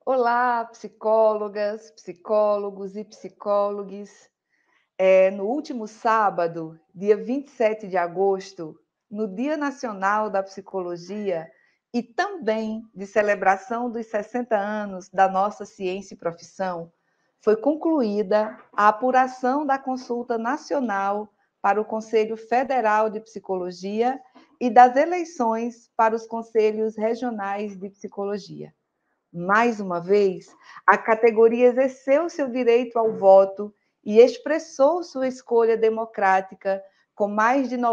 Olá, psicólogas, psicólogos e psicólogues. No último sábado, dia 27 de agosto, no Dia Nacional da Psicologia e também de celebração dos 60 anos da nossa ciência e profissão, foi concluída a apuração da consulta nacional para o Conselho Federal de Psicologia e das eleições para os conselhos regionais de psicologia. Mais uma vez, a categoria exerceu seu direito ao voto e expressou sua escolha democrática com mais de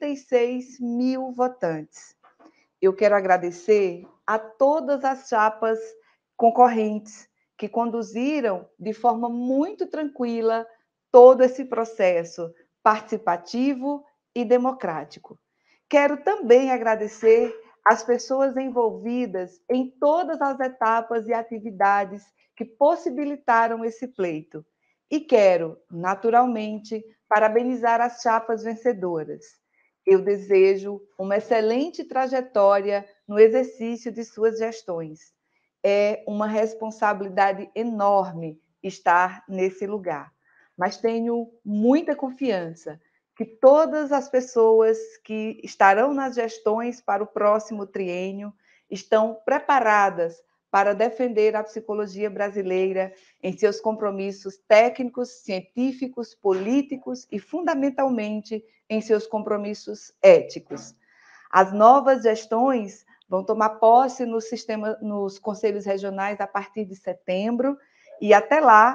96 mil votantes. Eu quero agradecer a todas as chapas concorrentes que conduziram de forma muito tranquila todo esse processo participativo e democrático. Quero também agradecer as pessoas envolvidas em todas as etapas e atividades que possibilitaram esse pleito. E quero, naturalmente, parabenizar as chapas vencedoras. Eu desejo uma excelente trajetória no exercício de suas gestões. É uma responsabilidade enorme estar nesse lugar, mas tenho muita confiança que todas as pessoas que estarão nas gestões para o próximo triênio estão preparadas para defender a psicologia brasileira em seus compromissos técnicos, científicos, políticos e, fundamentalmente, em seus compromissos éticos. As novas gestões vão tomar posse nos conselhos regionais a partir de setembro, e até lá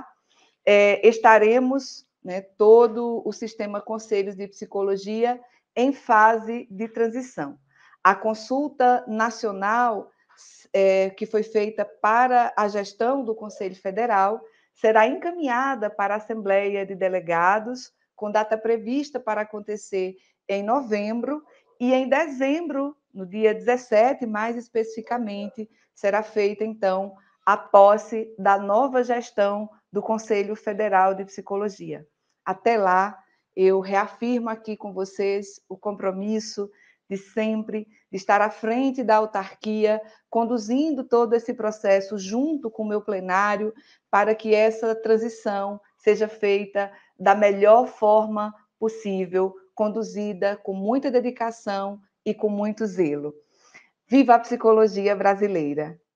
estaremos, né, todo o sistema Conselhos de Psicologia em fase de transição. A consulta nacional que foi feita para a gestão do Conselho Federal será encaminhada para a Assembleia de Delegados, com data prevista para acontecer em novembro, e em dezembro, no dia 17, mais especificamente, será feita, então, a posse da nova gestão do Conselho Federal de Psicologia. Até lá, eu reafirmo aqui com vocês o compromisso de sempre de estar à frente da autarquia, conduzindo todo esse processo junto com o meu plenário, para que essa transição seja feita da melhor forma possível, conduzida com muita dedicação e com muito zelo. Viva a psicologia brasileira!